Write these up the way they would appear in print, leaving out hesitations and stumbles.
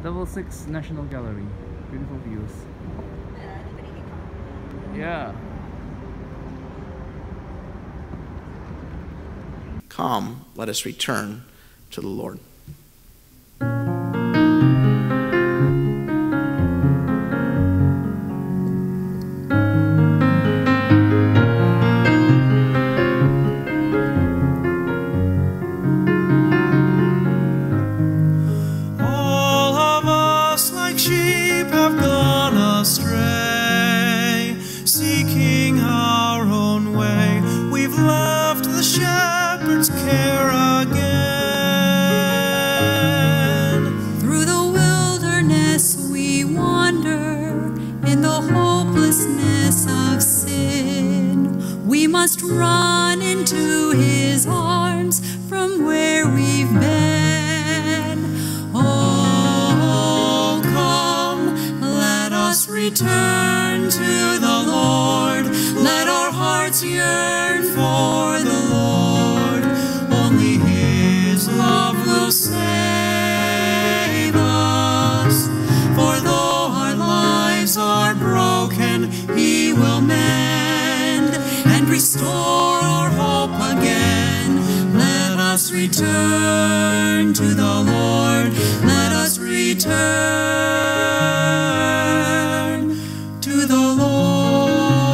Level 6 National Gallery. Beautiful views. Yeah. Come, let us return to the Lord. All of us like sheep have gone astray, seeking our own way. We've left the shepherd's care again. Through the wilderness we wander in the hopelessness of sin. We must run into his arms from where we've been. Oh, come, let us return to the Lord. Let our hearts yearn for the Lord. Only his love will save us. For though our lives are broken, he will mend and restore our hope again. Let us return to the Lord. Let us return to the Lord.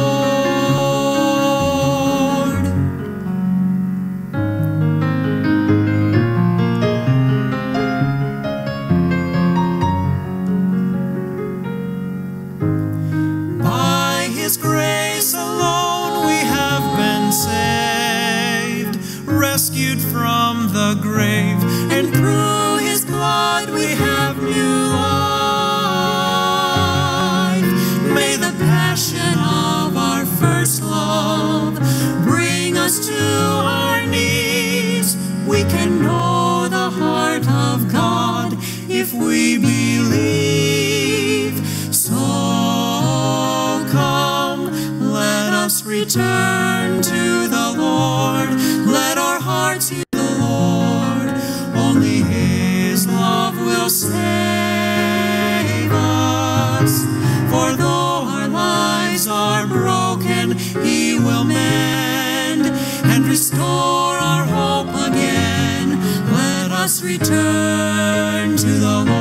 By his grace alone we have been saved, rescued from the grave, and through his blood we have new life. May the passion of our first love bring us to our knees. We can know the heart of God if we believe. So come, let us return to the Lord. Let our hearts hear the Lord. Only his love will save us. For though our lives are broken, he will mend and restore our hope again. Let us return to the Lord.